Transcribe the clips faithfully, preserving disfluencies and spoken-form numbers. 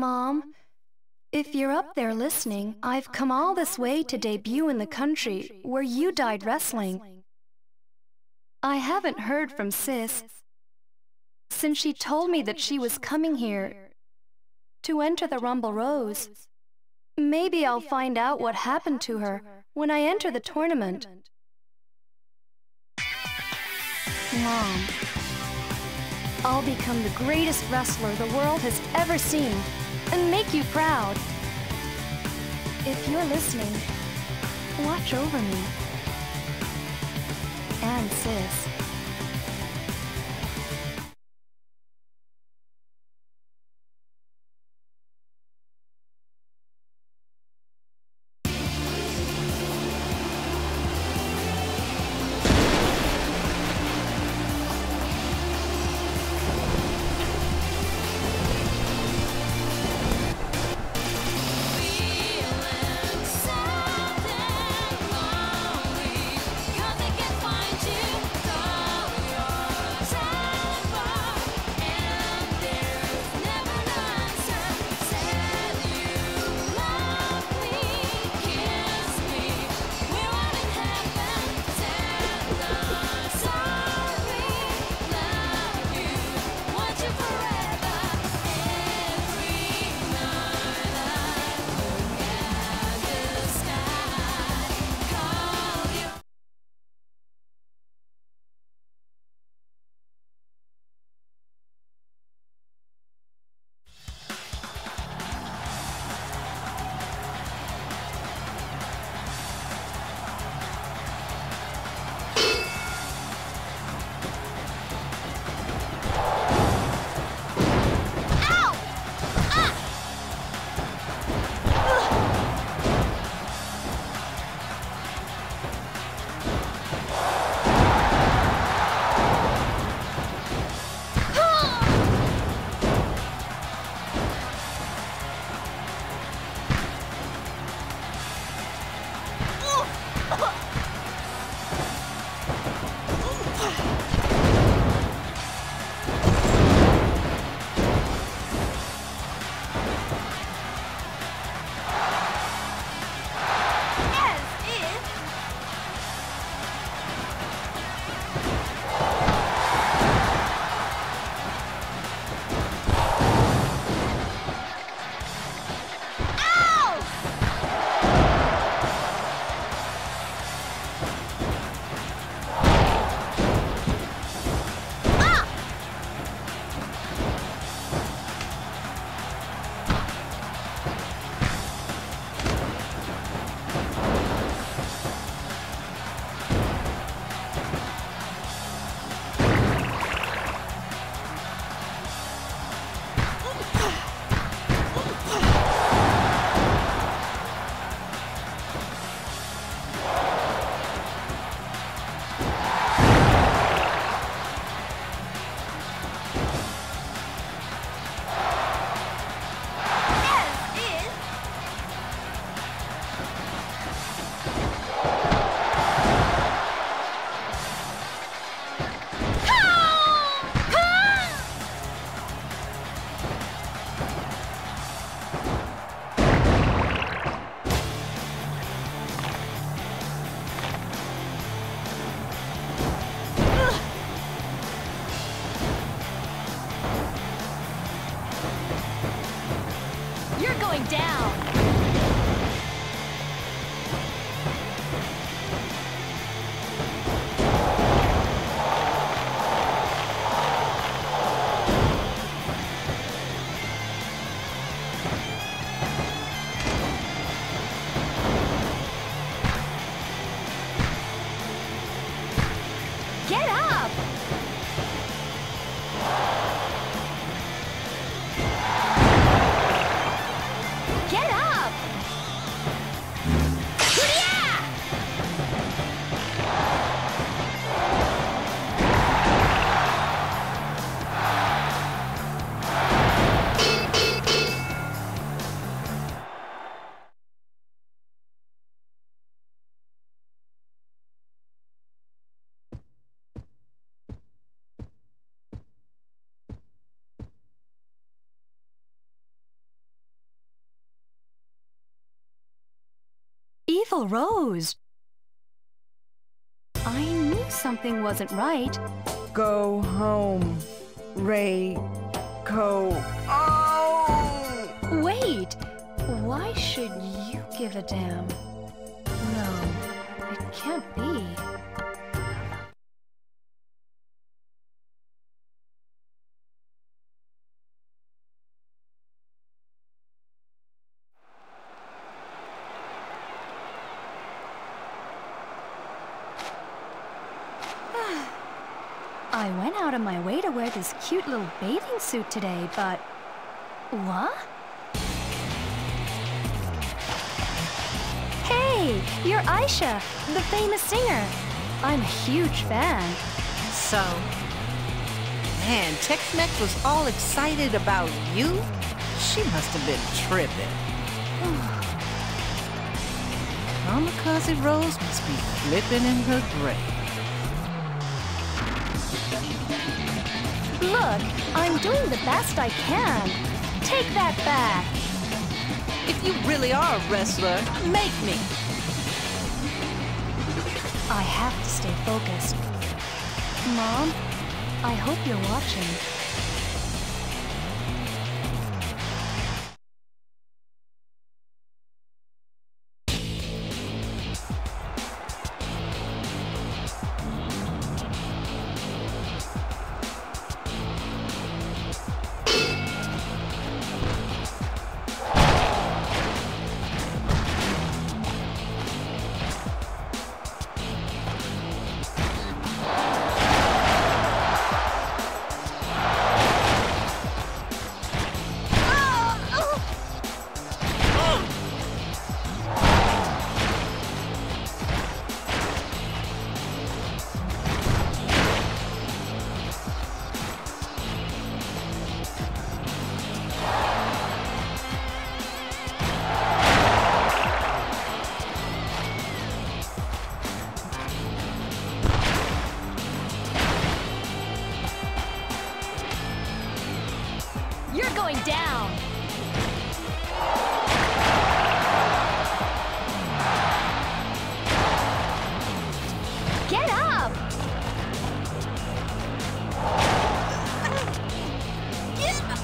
Mom, if you're up there listening, I've come all this way to debut in the country where you died wrestling. I haven't heard from Sis since she told me that she was coming here to enter the Rumble Rose. Maybe I'll find out what happened to her when I enter the tournament. Mom, I'll become the greatest wrestler the world has ever seen and make you proud. If you're listening, watch over me. And Sis. beautiful rose. I knew something wasn't right. Go home, Reiko. Oh! Wait! Why should you give a damn? No, it can't be. I went out of my way to wear this cute little bathing suit today, but... What? Hey, you're Aisha, the famous singer. I'm a huge fan. So, man, Tex-Mex was all excited about you? She must have been tripping. Kamikaze Rose must be flipping in her grave. Look, I'm doing the best I can. Take that back. If you really are a wrestler, make me. I have to stay focused. Mom, I hope you're watching. You're going down! Get up! Get up!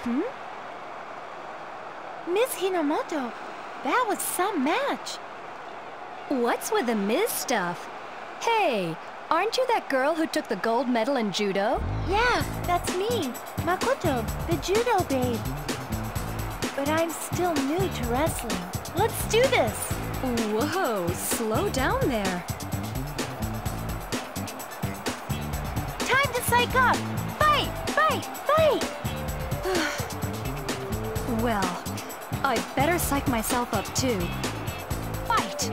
Hmm? Miss Hinomoto, that was some match. What's with the Miz stuff? Hey, aren't you that girl who took the gold medal in judo? Yeah, that's me, Makoto, the judo babe. But I'm still new to wrestling. Let's do this! Whoa, slow down there. Time to psych up! Fight! Fight! Fight! Well, I'd better psych myself up too. Fight!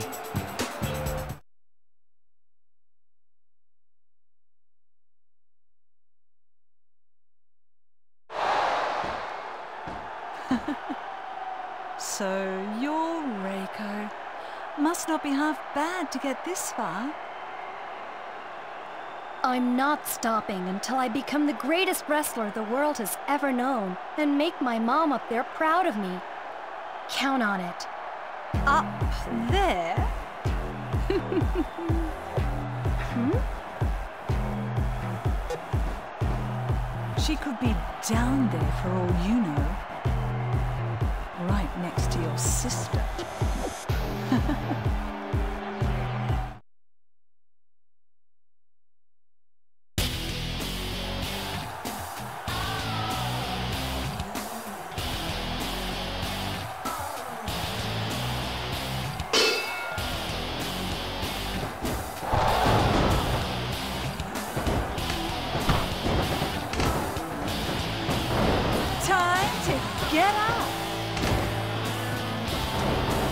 So, you're Reiko. Must not be half bad to get this far. I'm not stopping until I become the greatest wrestler the world has ever known and make my mom up there proud of me. Count on it. Up there? Hmm? She could be down there for all you know. Right next to your sister. Time to get up!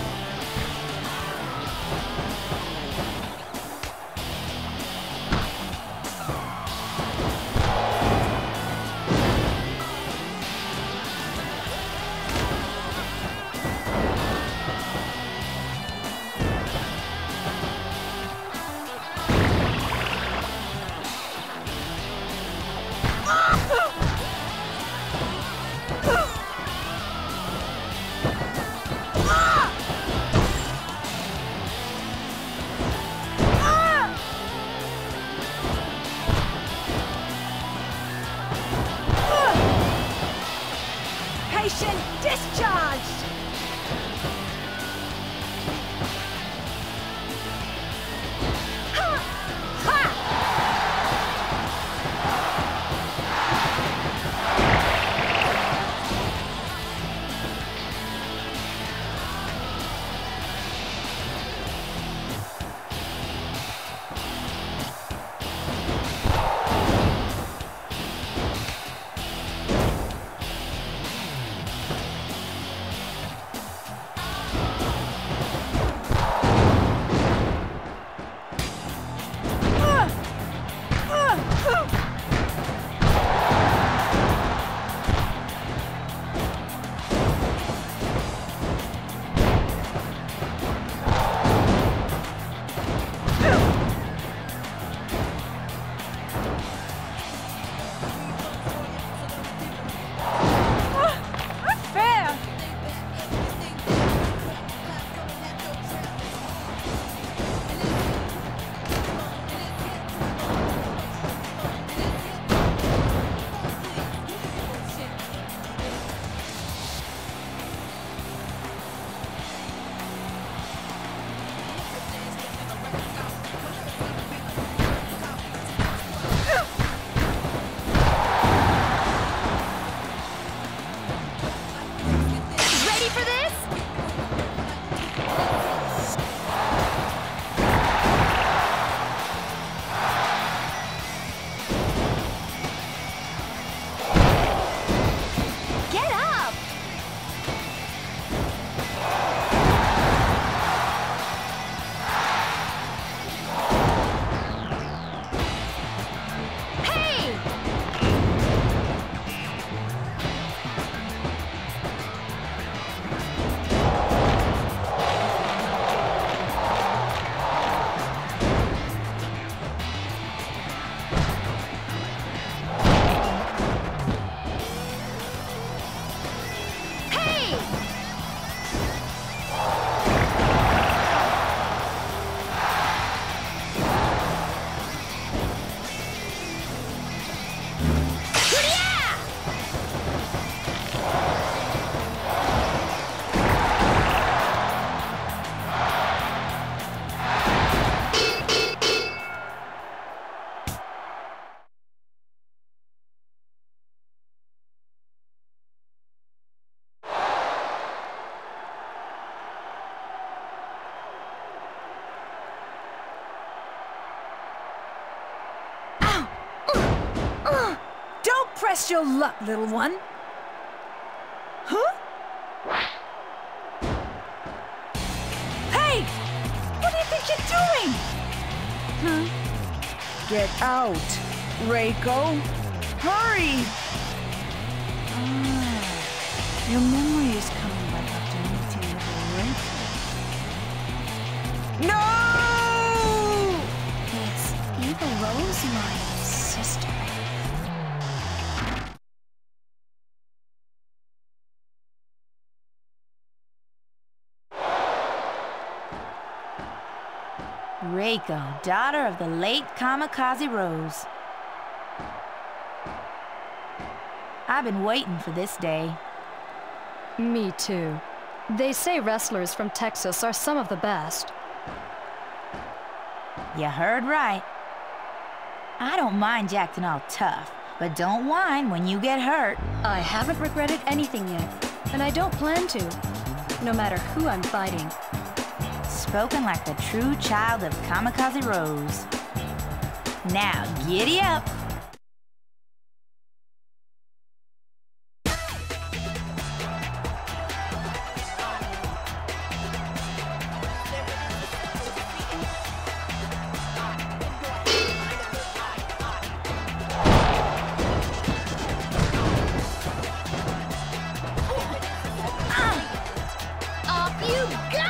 Test your luck, little one. Huh? Hey! What do you think you're doing? Huh? Get out, Reiko. Hurry! Ah, your memory is coming back after meeting little Reiko. No! Is Evil Rose my sister? Reiko, daughter of the late Kamikaze Rose. I've been waiting for this day. Me too. They say wrestlers from Texas are some of the best. You heard right. I don't mind acting all tough, but don't whine when you get hurt. I haven't regretted anything yet, and I don't plan to, no matter who I'm fighting. Spoken like the true child of Kamikaze Rose. Now, giddy up! Off you go!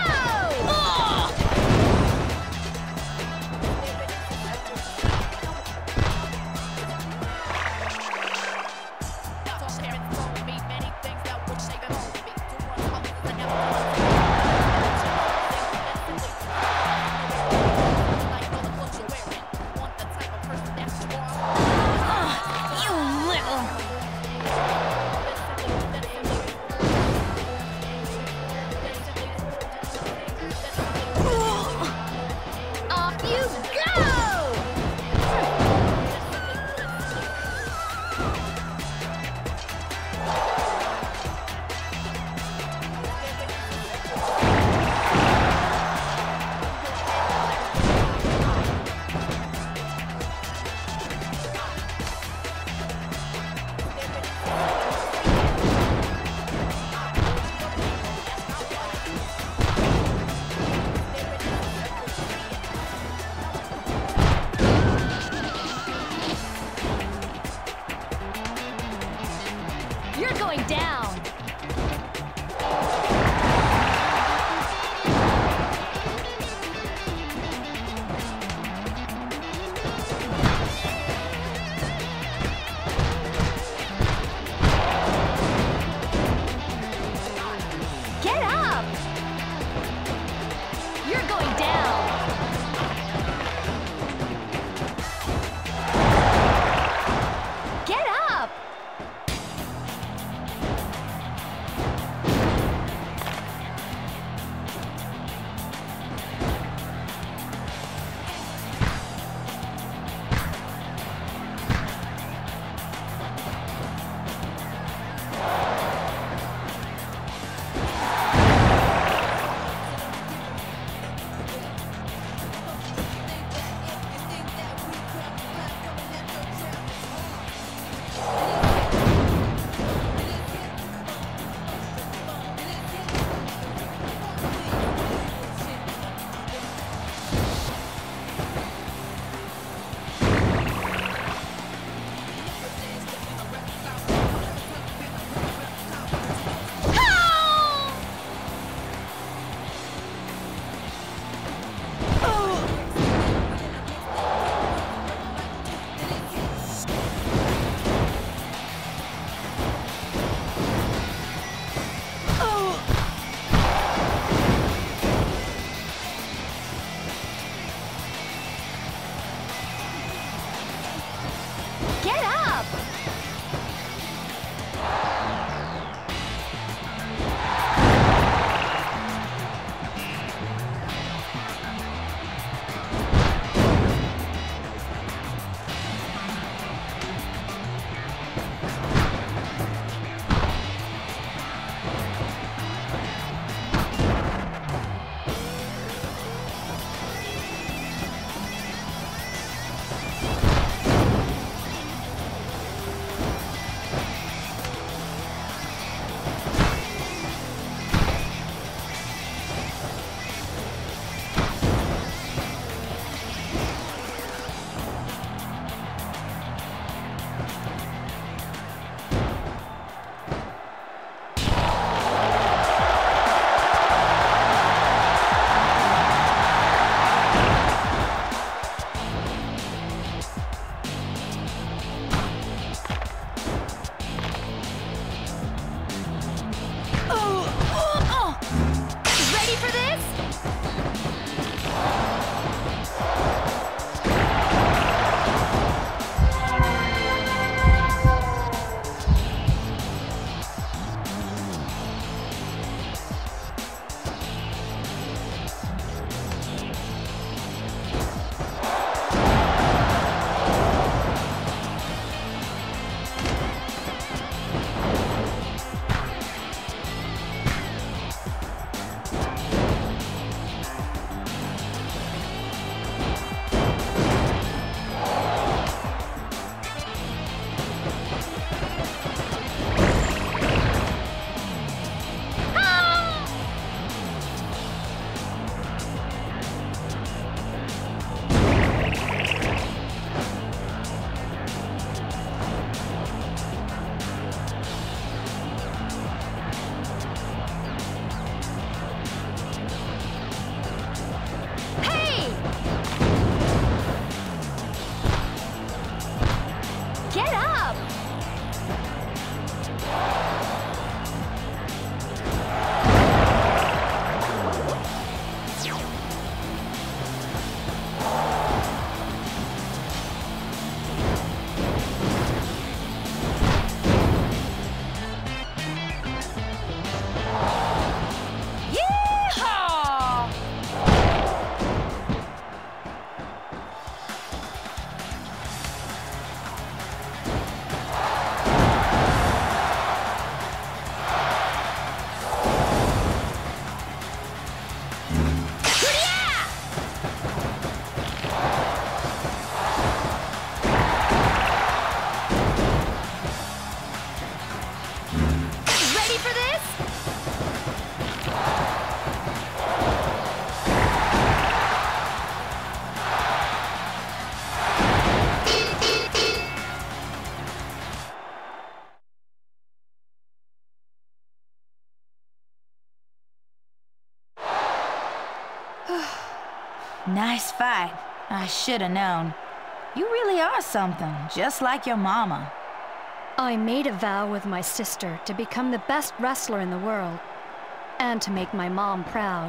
Nice fight. I should have known. You really are something, just like your mama. I made a vow with my sister to become the best wrestler in the world, and to make my mom proud.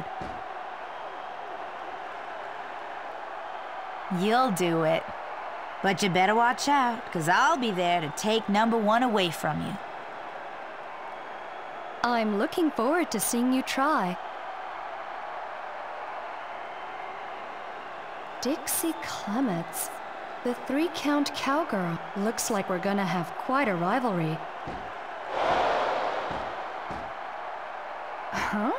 You'll do it. But you better watch out, because I'll be there to take number one away from you. I'm looking forward to seeing you try. Dixie Clements, the three-count cowgirl. Looks like we're gonna have quite a rivalry. Huh?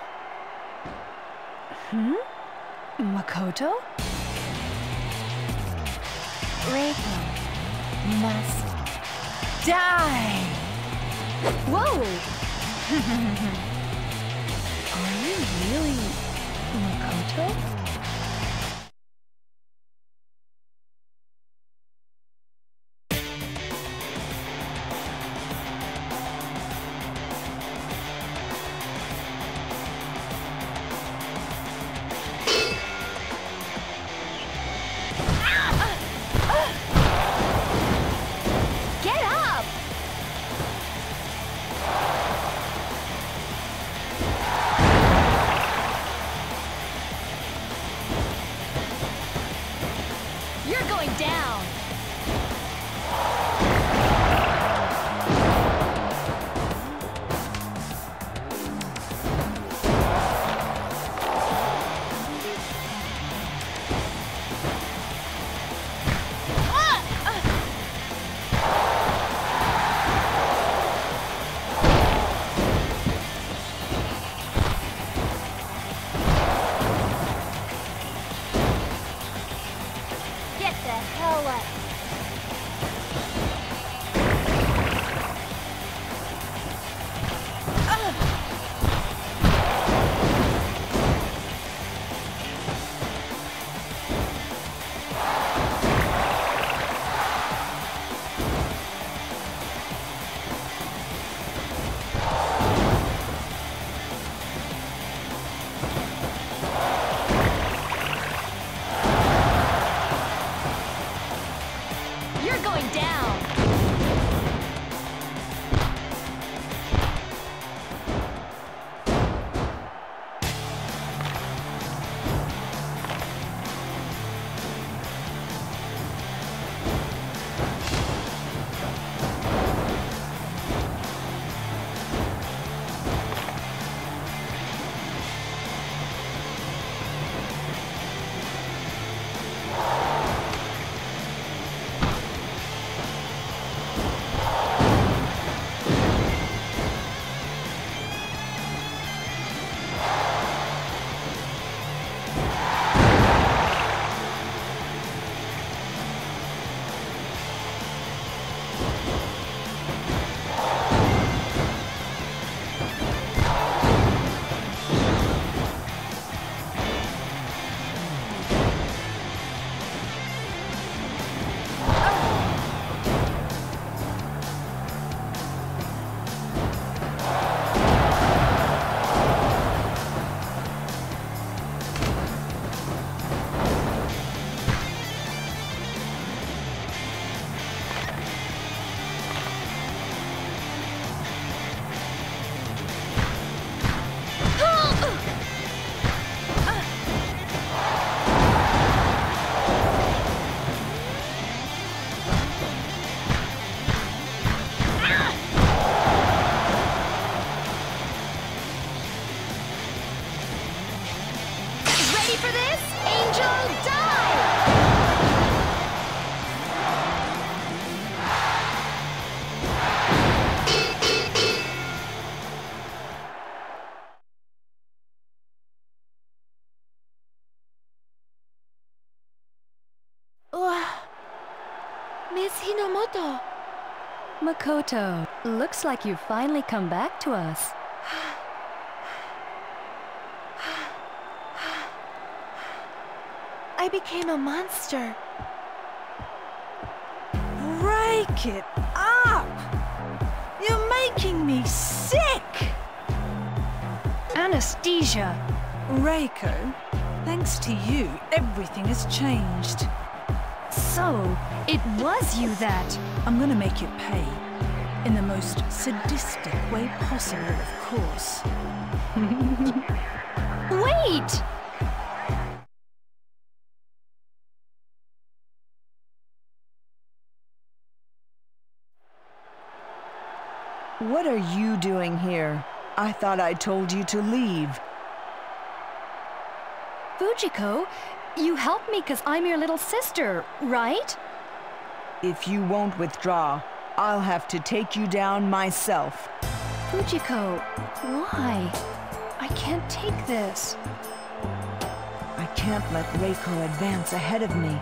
Hmm? Makoto? Reiko must Die! Whoa! Are you really Makoto? Miss Hinomoto. Makoto, looks like you've finally come back to us. I became a monster. Break it up! You're making me sick! Anesthesia! Reiko, Thanks to you, everything has changed. So, it was you that... I'm gonna make you pay. In the most sadistic way possible, of course. Wait! What are you doing here? I thought I told you to leave. Fujiko, you helped me because I'm your little sister, right? If you won't withdraw, I'll have to take you down myself. Fujiko, why? I can't take this. I can't let Reiko advance ahead of me.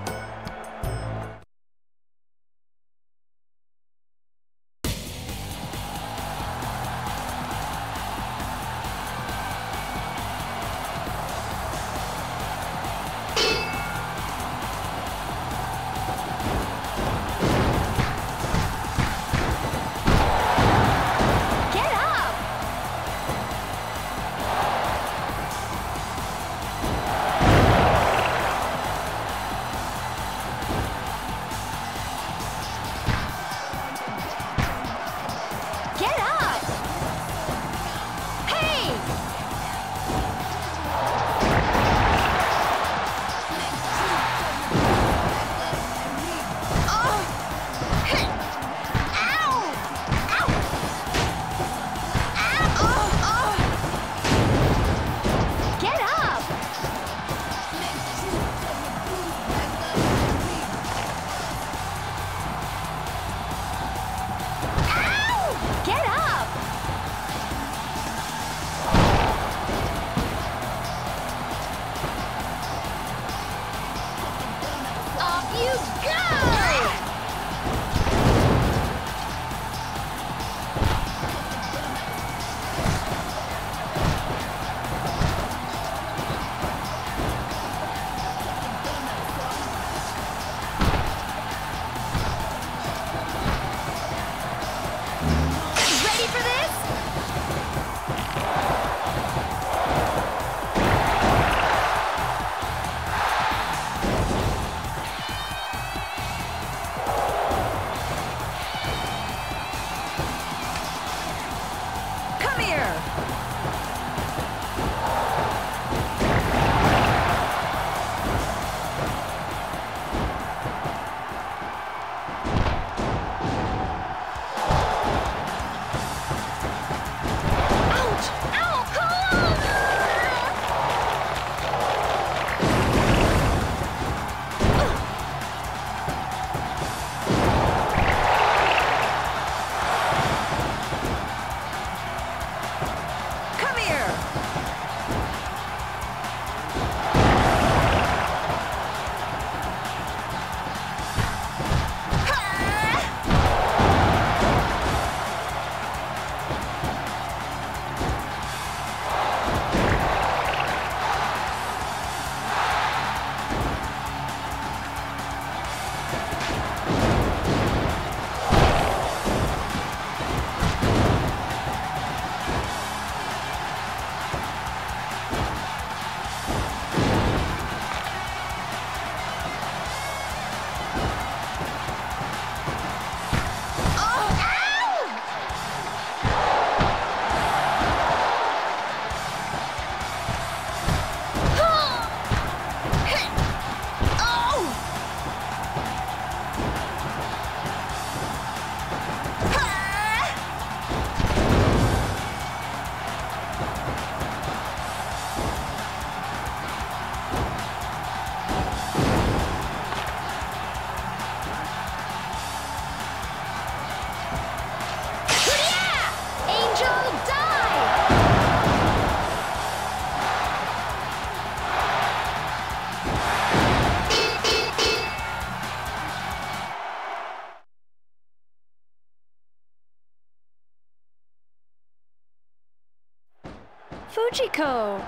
Fujiko!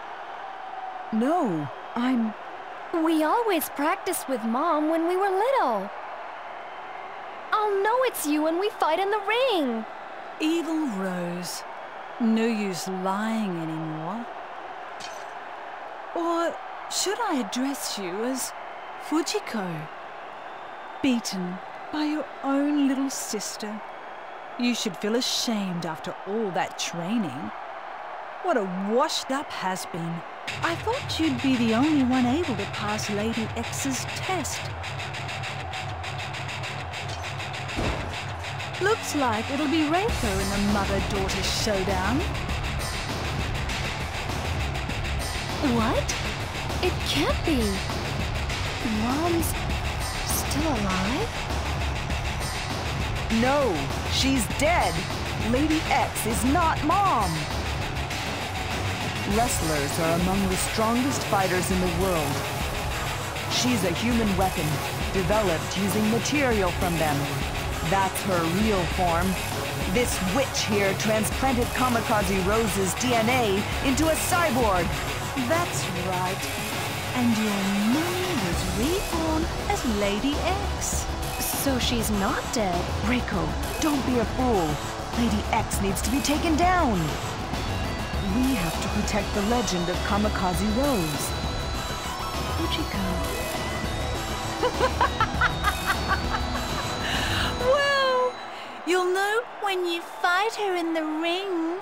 No, I'm... We always practiced with Mom when we were little. I'll know it's you when we fight in the ring. Evil Rose. No use lying anymore. Or Should I address you as Fujiko? Beaten by your own little sister. You should feel ashamed after all that training. What a washed-up has-been. I thought you'd be the only one able to pass Lady X's test. Looks like it'll be Reiko in the mother-daughter showdown. What? It can't be. Mom's still alive? No, she's dead. Lady X is not Mom. Wrestlers are among the strongest fighters in the world. She's a human weapon, developed using material from them. That's her real form. This witch here transplanted Kamikaze Rose's D N A into a cyborg. That's right. And your mummy was reborn as Lady X. So she's not dead. Reiko, don't be a fool. Lady X needs to be taken down. We have to protect the legend of Kamikaze Rose. Fujiko. Well, you'll know when you fight her in the ring.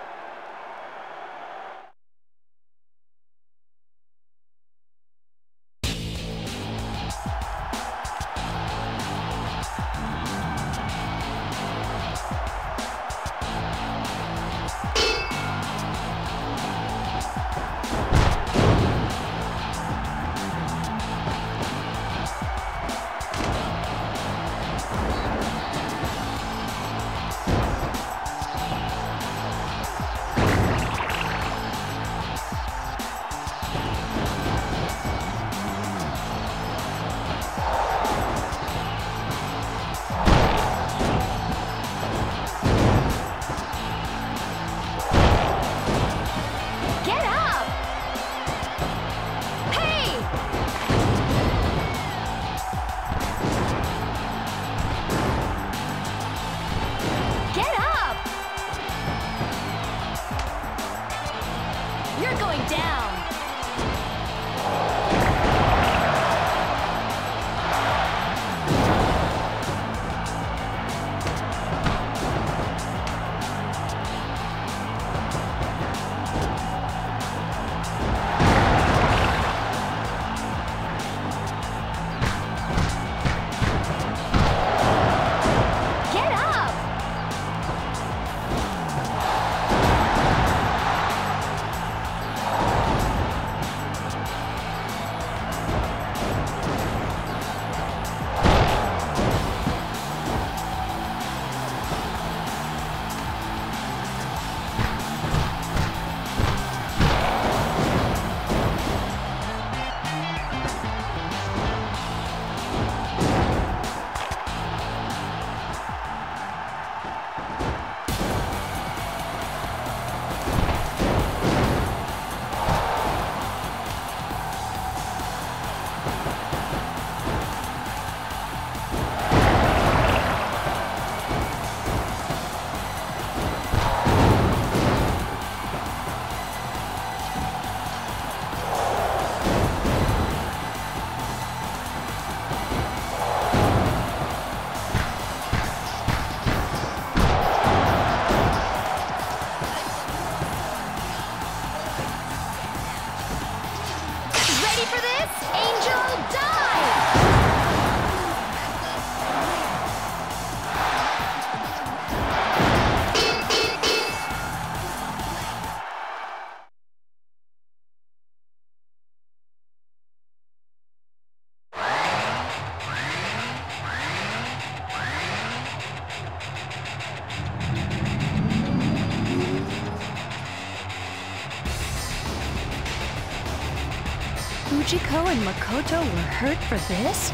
Fujiko and Makoto were hurt for this?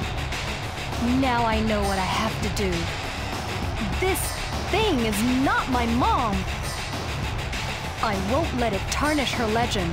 Now I know what I have to do. This thing is not my mom! I won't let it tarnish her legend.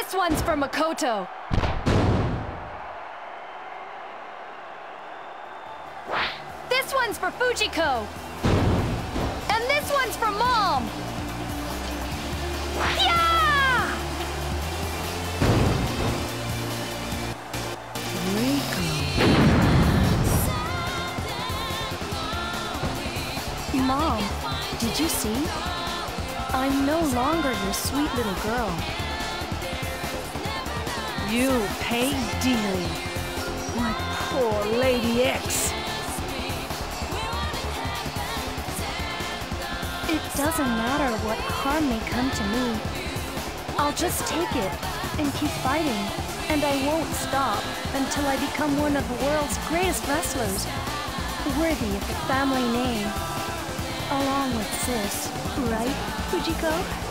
This one's for Makoto. This one's for Fujiko. And this one's for Mom. Yeah! Reiko. Mom, did you see? I'm no longer your sweet little girl. You pay dearly, my poor Lady X. It doesn't matter what harm may come to me. I'll just take it and keep fighting, and I won't stop until I become one of the world's greatest wrestlers, worthy of the family name, along with Sis, right, Fujiko?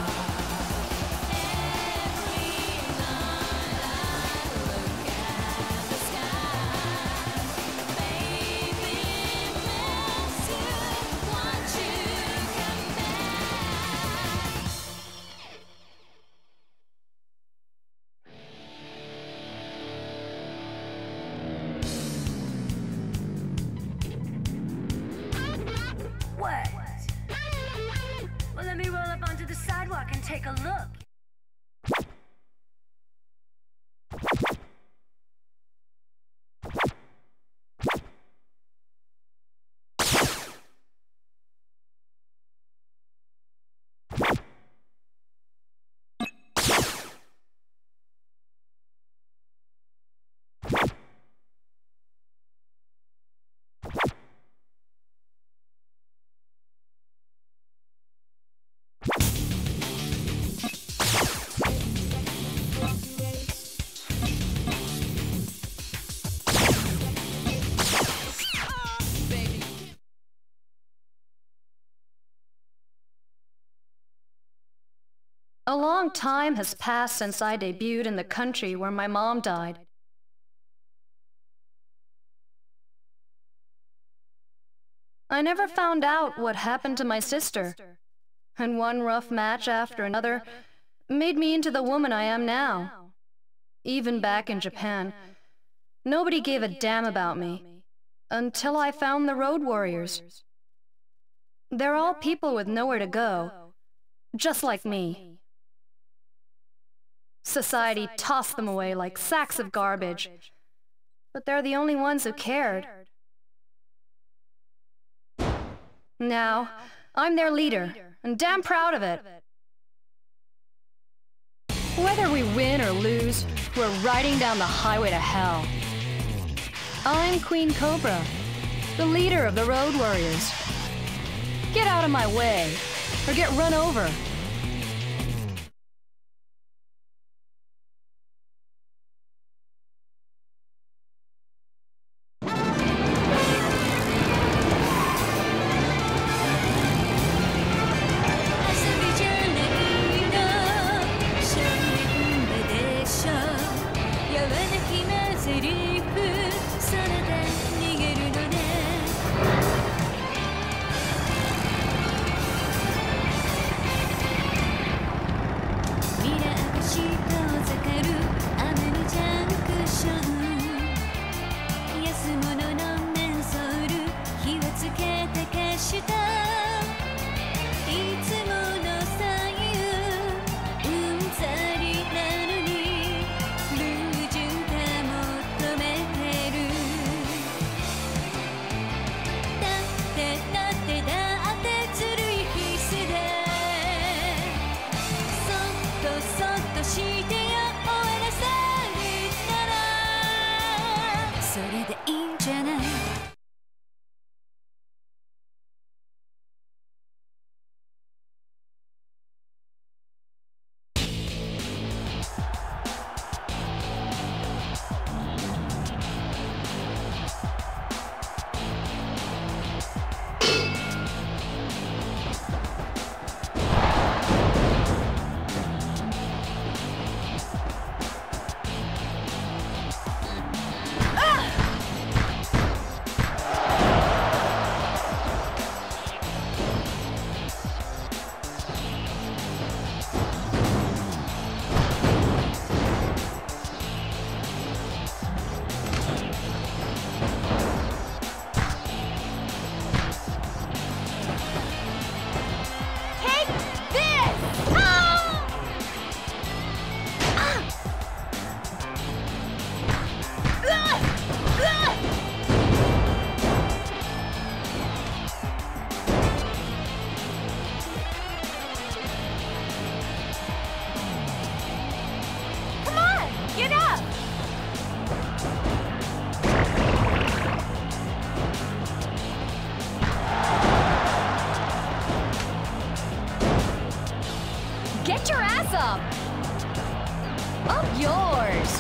What? Well, let me roll up onto the sidewalk and take a look. A long time has passed since I debuted in the country where my mom died. I never found out what happened to my sister, and one rough match after another made me into the woman I am now. Even back in Japan, nobody gave a damn about me, until I found the Road Warriors. They're all people with nowhere to go, just like me. Society tossed them away like sacks of garbage, but they're the only ones who cared. Now, I'm their leader, and damn proud of it. Whether we win or lose, we're riding down the highway to hell. I'm Queen Cobra, the leader of the Road Warriors. Get out of my way, or get run over. Get your ass up! Up yours!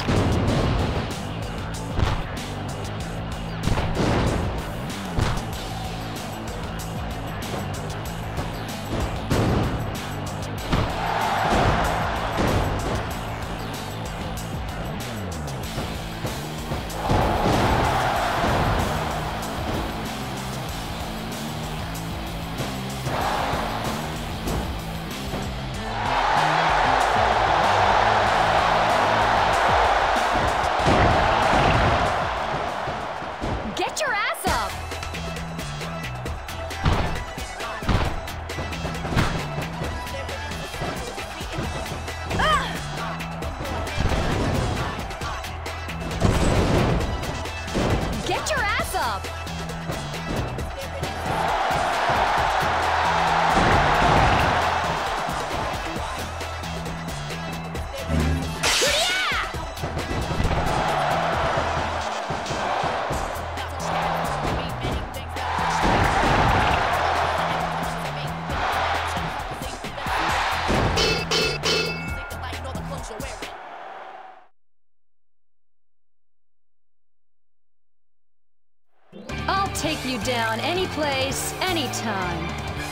Take you down any place, anytime.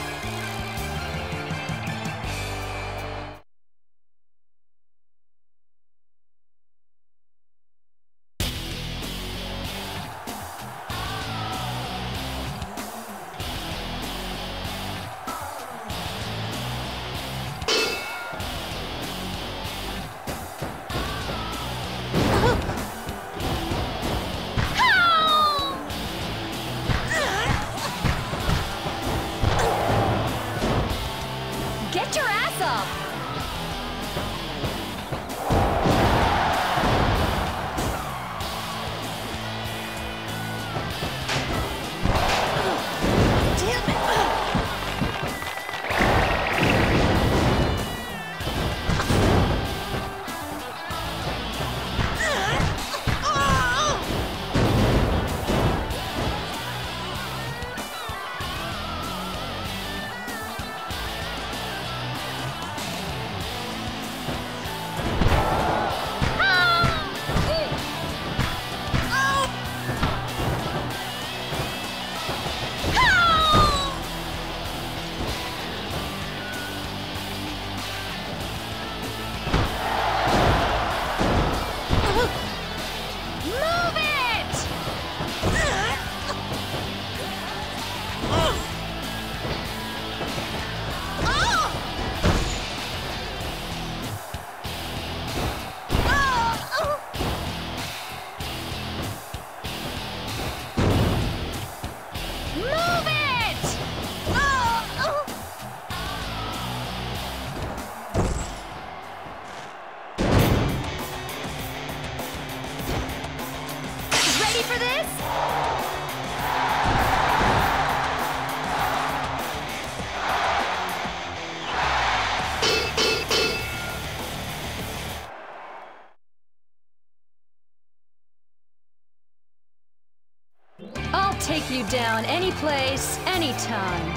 Take you down any place, anytime.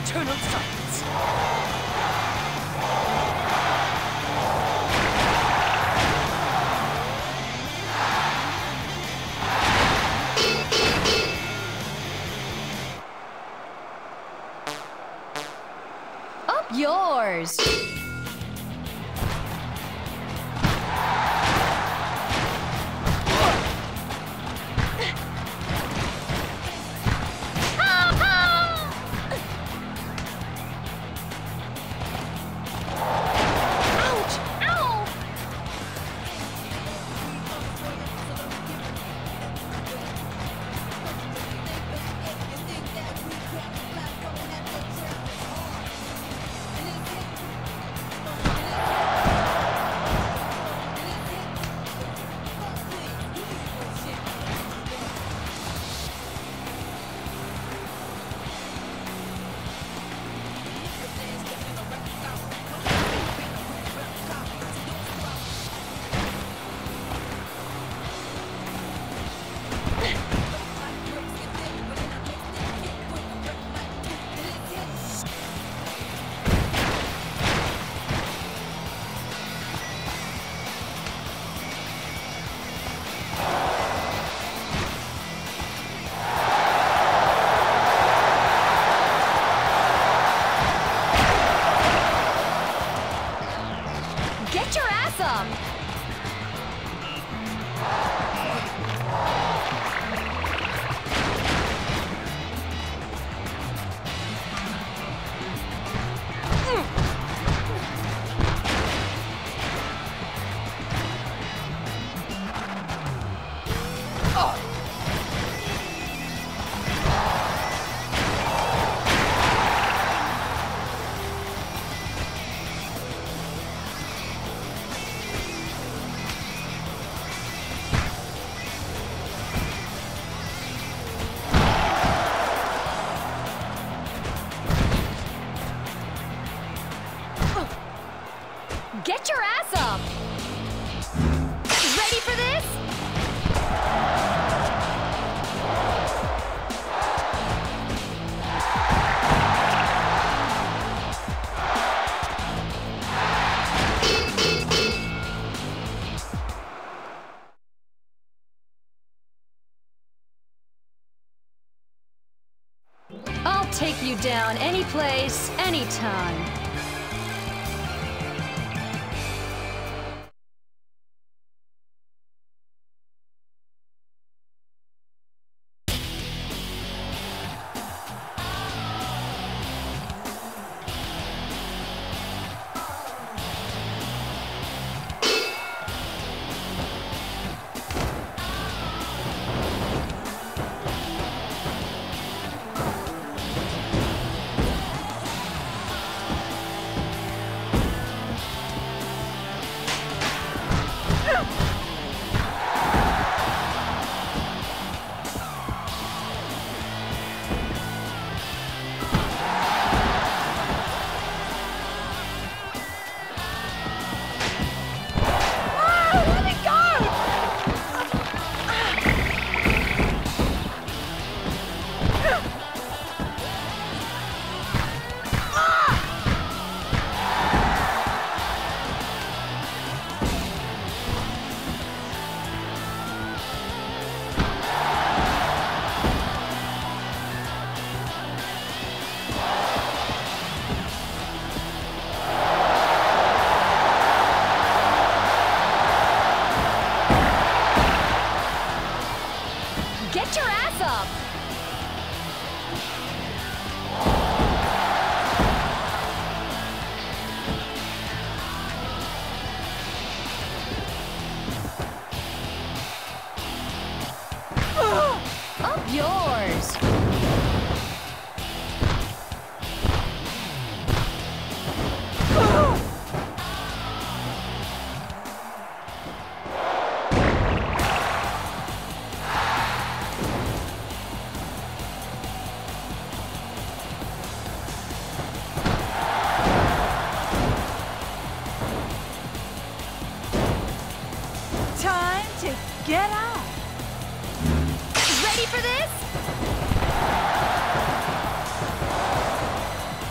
eternal silence. Up yours! Get your ass up! Ready for this? I'll take you down any place, anytime. Get your ass up! Up yours! Time to get up. Ready for this?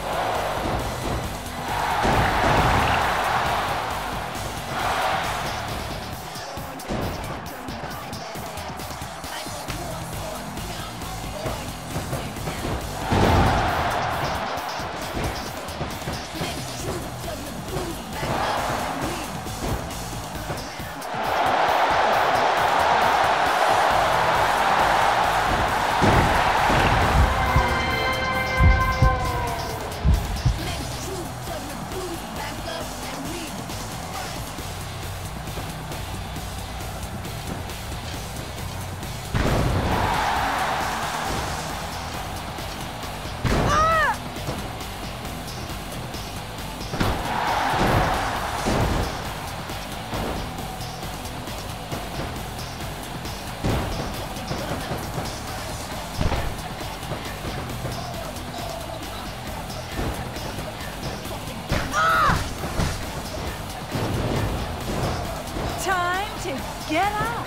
to get up.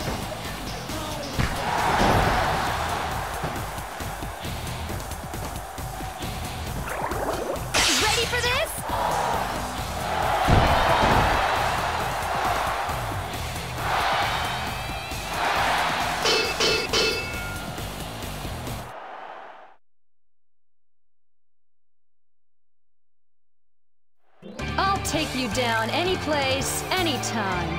Ready for this? I'll take you down any place, anytime.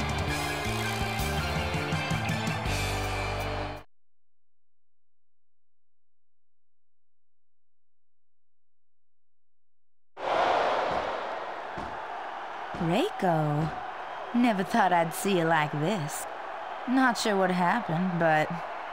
Reiko. Never thought I'd see you like this. Not sure what happened, but...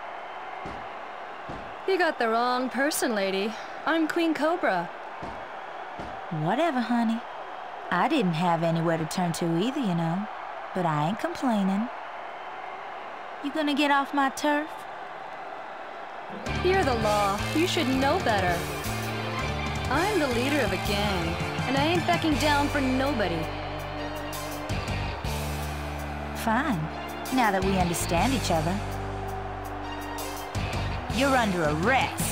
You got the wrong person, lady. I'm Queen Cobra. Whatever, honey. I didn't have anywhere to turn to either, you know. But I ain't complaining. You gonna get off my turf? You're the law. You should know better. I'm the leader of a gang, and I ain't backing down for nobody. Fine. Now that we understand each other. You're under arrest.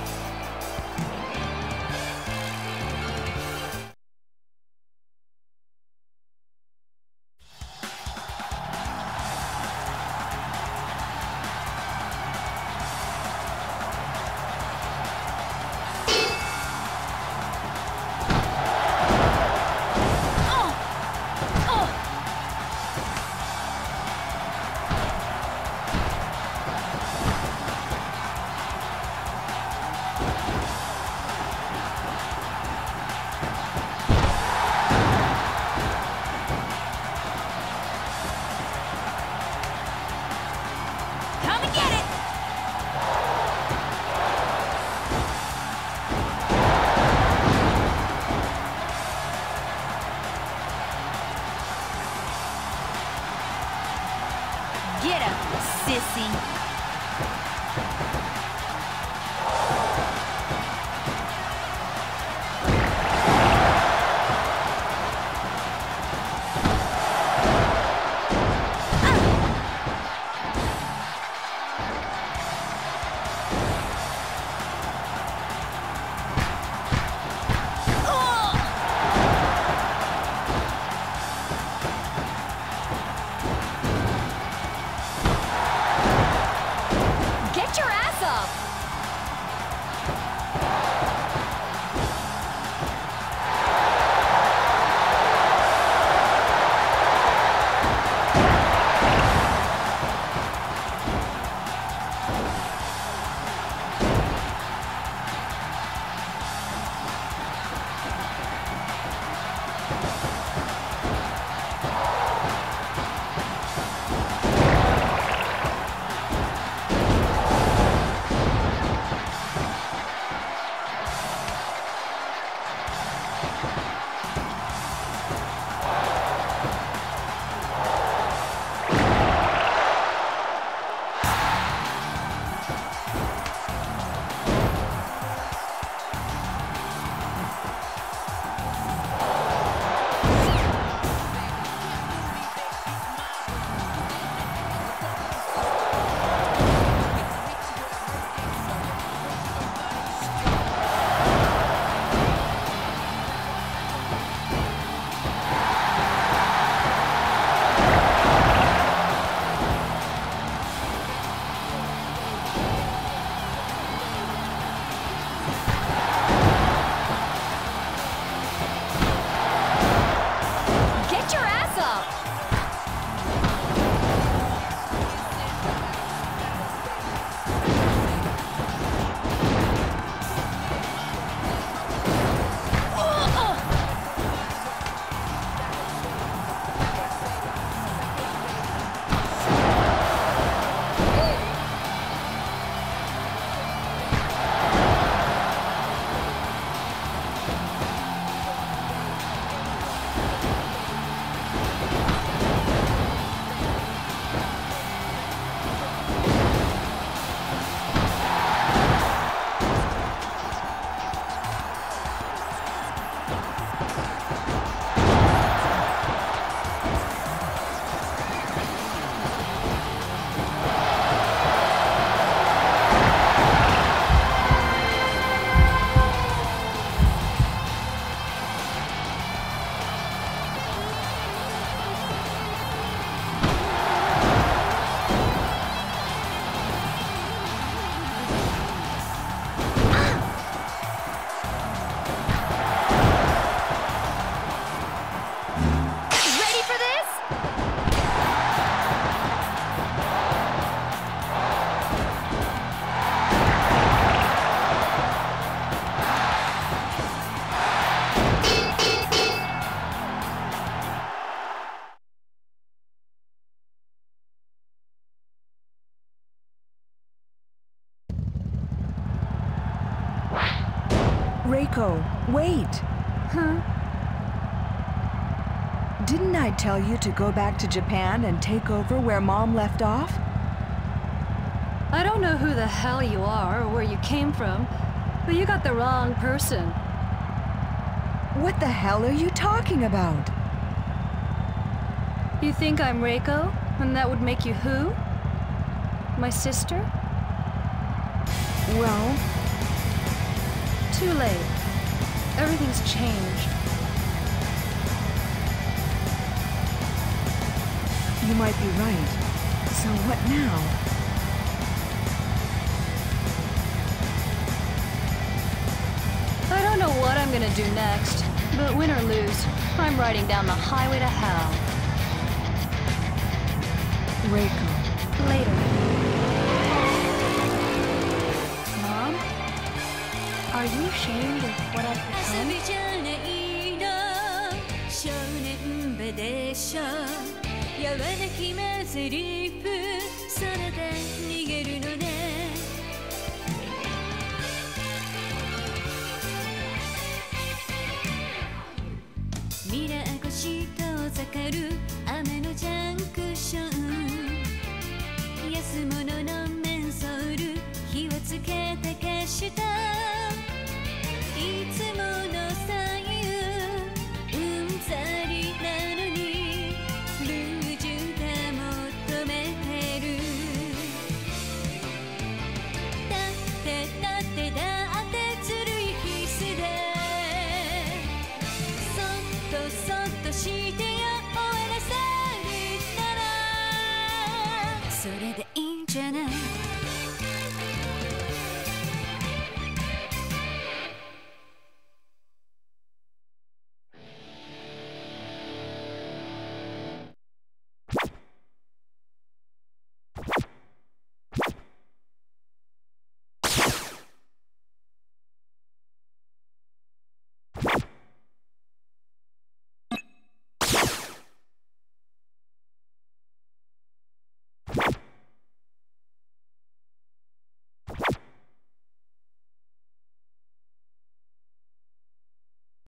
Get up, sissy. Reiko, wait! Huh? Didn't I tell you to go back to Japan and take over where Mom left off? I don't know who the hell you are or where you came from, but you got the wrong person. What the hell are you talking about? You think I'm Reiko, and that would make you who? My sister? Well... Too late. Everything's changed. You might be right. So what now? I don't know what I'm gonna do next, but win or lose, I'm riding down the highway to hell. Reiko. Later. Mom? Are you ashamed of what I've become?